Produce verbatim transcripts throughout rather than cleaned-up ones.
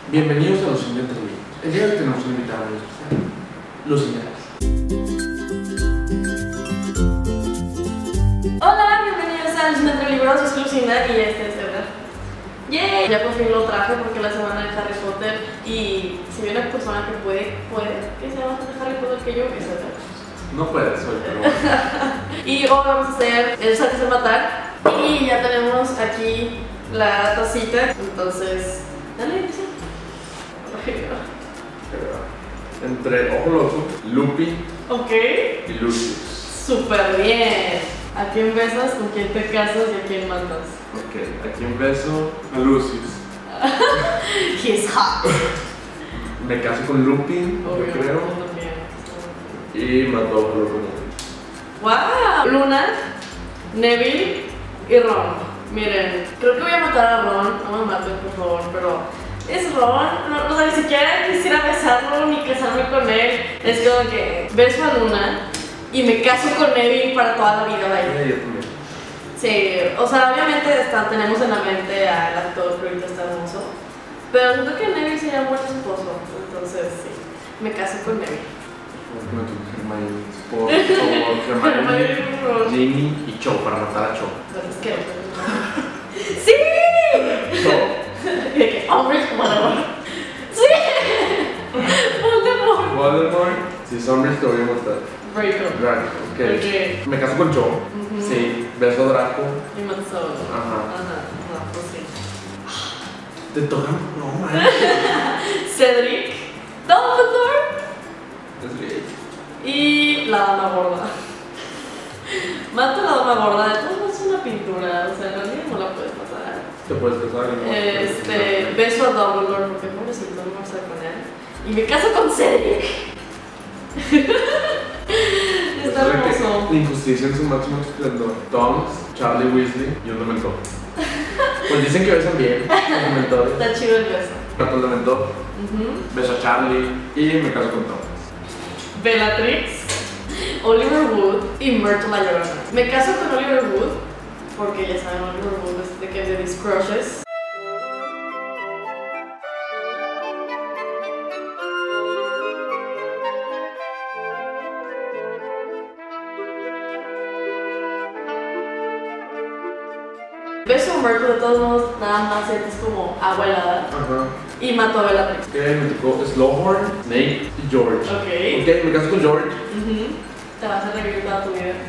Bienvenidos a Los Entre Amigos. El día de hoy tenemos un invitado muy especial, Lucinda. Hola, bienvenidos a Los Entre Libros, yo soy Lucinda y este es Edgar. ¡Yay! Ya por fin lo traje porque la semana de Harry Potter y si hay una persona que puede, puede que sea más de Harry Potter que yo, es Edgar. No puedes hoy, pero bueno. Y hoy vamos a hacer el saques de matar y ya tenemos aquí la tacita, entonces, dale, empieza. Entre Ojo Loco, Lupi Ok. y Lucius. Súper bien. ¿A quién besas, con quién te casas y a quién matas? Ok, aquí un beso a Lucius. He's hot. Me caso con Lupi, Obvio, yo creo. yo también. Y mato a Ojo Loco. ¡Wow! Luna, Neville y Ron. Miren, creo que voy a matar a Ron. No me maten, por favor, pero es Ron. No, o sea, ni siquiera quisiera besarlo ni casarme con él. Es como que beso a Luna y me caso con Neville para toda la vida. Vaya. Sí, yo también. Sí, o sea, obviamente está, tenemos en la mente al actor que ahorita está hermoso. Pero siento que Neville sería un buen esposo. Entonces, sí, me caso con Neville. Por favor, Hermione, por favor. Ginny y Cho para matar a Cho. Entonces, ¿qué? ¡Sí! Cho. Hombre, Voldemort. ¡Sí! Voldemort. Voldemort. Si son hombres te voy a matar. Draco. Draco, ok. Ok. Me caso con Cho. Ujú. Sí. Beso a Draco. Y matas a Voldemort. Ajá. Ajá, no, pues sí. Te toca. No, man. Cedric. Dumbledore. Es gay. Y la dama gorda. Mato a la dama gorda. De todos modos es una pintura. O sea, en realidad no la puedes matar. Te puedes casar. ¿No? Este, beso a Dumbledore porque pobrecito no me gusta con él. Y me caso con Cedric. Está hermoso. La injusticia en su máximo esplendor. Tonks, Charlie Weasley y un dementor. Pues dicen que besan bien los dementores. Está chido el beso. Mato al dementor, Uh-huh. beso a Charlie y me caso con Tonks. Bellatrix, Oliver Wood y Myrtle la Llorona. Me caso con Oliver Wood porque ya saben, Oliver Wood es de que de mis crushes. Beso a Myrtle, de todos modos, nada más sientes como agua helada. Ajá. Y mato a Bellatrix. Ok, me tocó Slughorn, Snape y George. Ok. Ok, me caso con George. Uh-huh. Te vas a revivir toda tu vida.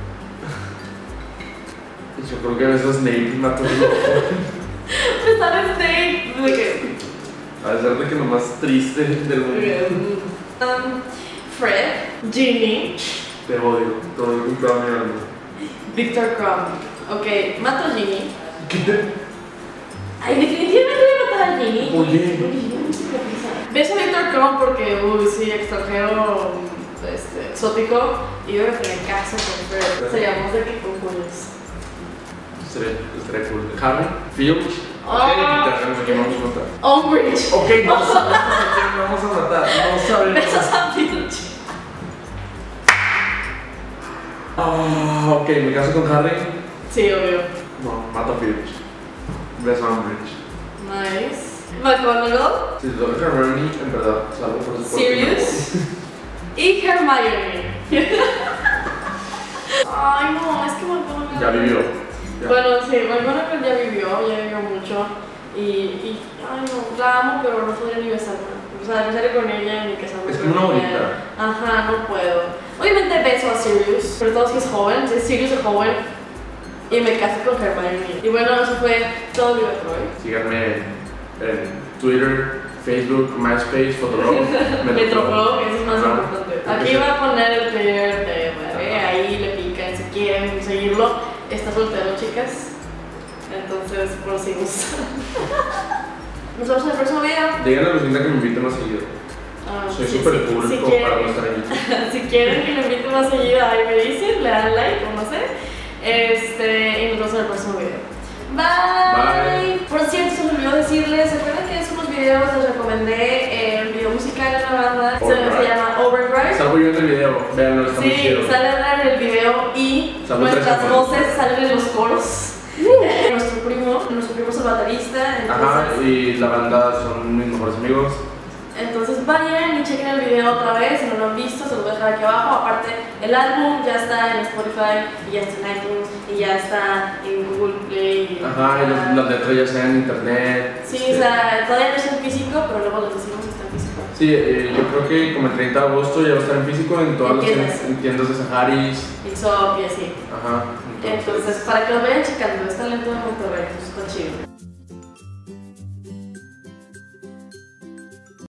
Y yo creo que beso a Snape y mato a Slughorn. Me sale Snape. De que. A pesar de que lo más triste del mundo. Um, Fred, Ginny, Te odio, todo el toda mi alma. Victor Crumb. Ok, mato a Ginny. ¿Qué te...? Ay, definitivamente voy a matar a Ginny. Oye. Beso a Victor Crumb porque, uy, sí, extranjero, este, exótico. Y veo que me caso con Fred. Seríamos de que concursos. Estaría, estaría cool. Harry, Filch. Oh. Ok, quitamos aquí, vamos a matar. Umbridge. Ok, no sabemos a quién vamos a matar. No sabemos. Besos a Filch. Ah, ok, me caso con Harry. Sí, obvio. No, mato a Filch. Beso a Umbridge. Nice. McGonagall. Si te toca Hermione, en verdad, salvo por su Sirius. Y Hermione. Ay, no, es que McGonagall. Ya vivió. Ya. Bueno, sí, McGonagall ya vivió, ya vivió mucho. Y, y, ay, no, la amo, pero no podría ni besarla. O sea, besaré con ella ni casarme Es con como una ella. bonita. Ajá, no puedo. Obviamente beso a Sirius, sobre todo si es joven. Si es Sirius es joven. Y me caso con Hermione. Y bueno, eso fue todo mi otro hoy. Síganme en Twitter, Facebook, MySpace, Fotolog. Metroflog, eso es más Ajá. importante. Aquí voy a poner el Twitter de Bebé, ahí le pican si quieren seguirlo. Está soltero, chicas. Entonces, por si gustan. Nos vemos en el próximo video. Díganle a Lucinda que me invite más seguido. Ah, Soy sí, súper sí, cool si como quieren- para no estar ahí. Si quieren que lo invite más seguido, ahí me dicen, le dan like o no sé. Este, y nos vemos en el próximo video. Bye. Bye. Por cierto, se me olvidó decirles, ¿se acuerdan que hace unos videos les recomendé el video musical de la banda? Se, Overdrive. se llama Overdrive. Salgo yo en el video, véanlo, está muy Sí, chido. salen en el video y Salgo nuestras tres voces salen en los coros. Nuestro primo, nuestro primo es el baterista, entonces... Ajá, y la banda son mis mejores amigos. Entonces vayan y chequen el video otra vez, si no lo han visto, se los voy a dejar aquí abajo. Aparte, el álbum ya está en Spotify, y ya está en iTunes, y ya está en Google Play. Ajá, y las, las letras ya están en internet. Sí, este. o sea, todavía no está en físico, pero luego les decimos que está en físico. Sí, eh, yo creo que como el treinta de agosto ya va a estar en físico en todas En las tiendas. en tiendas de Saharis. Ixop y así. Ajá. Entonces, para que lo vayan checando, es talento de Monterrey, eso está chido.